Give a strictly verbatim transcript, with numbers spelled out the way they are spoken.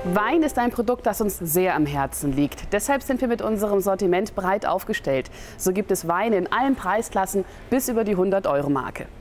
Wein ist ein Produkt, das uns sehr am Herzen liegt. Deshalb sind wir mit unserem Sortiment breit aufgestellt. So gibt es Weine in allen Preisklassen bis über die hundert Euro Marke.